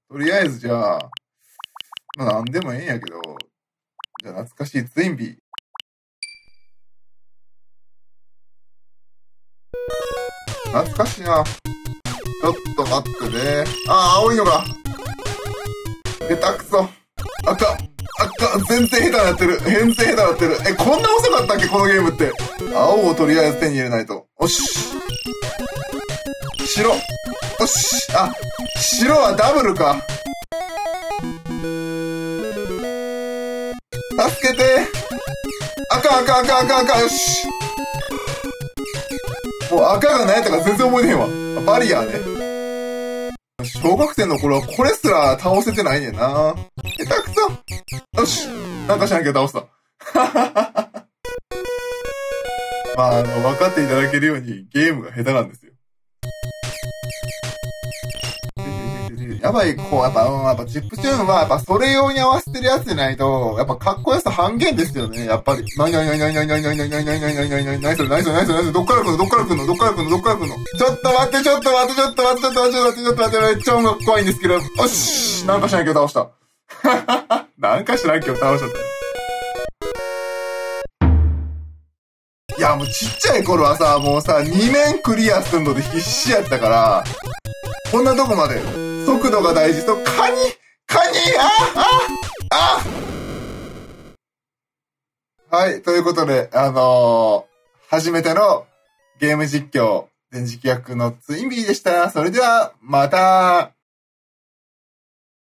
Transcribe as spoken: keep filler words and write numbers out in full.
とりあえずじゃあ、まあなんでもええんやけど、じゃあ懐かしいツインビー。懐かしいな。ちょっと待ってね。ああ、青いのが。下手くそ。あかん。あかん。全然下手になってる。変然下手になってる。え、こんな遅かったっけこのゲームって。青をとりあえず手に入れないと。おし。白。よし。あ、白はダブルか。助けて。赤赤赤赤赤。よし。もう赤が何やったか全然覚えてへんわ。バリアーね。小学生の頃はこれすら倒せてないねんな。下手くそ。よし。なんかしなきゃ倒した。まあ、あの、分かっていただけるようにゲームが下手なんですよ。やばい、こう、やっぱ、うん、やっぱ、チップチューンは、やっぱ、それ用に合わせてるやつじゃないと、やっぱ、かっこよさ半減ですよね、やっぱり。なになになになになになになになになになになになになになになにそれ、なにそれ、なにそれ、なにそれ、どっから来んの、どっから来んの、どっから来んの、どっから来んの。ちょっと待って、ちょっと待って、ちょっと待って、ちょっと待って、ちょっと待って、ちょっと待って、めっちゃ音楽怖いんですけど。おしなんかしなきゃ倒した。なんかしなきゃ倒しちゃったね。いや、もうちっちゃい頃はさ、もうさ、に面クリアするので必死やったから、こんなとこまで、速度が大事と、カニカニあああはい、ということで、あのー、初めてのゲーム実況、電磁気役のツインビーでした。それでは、また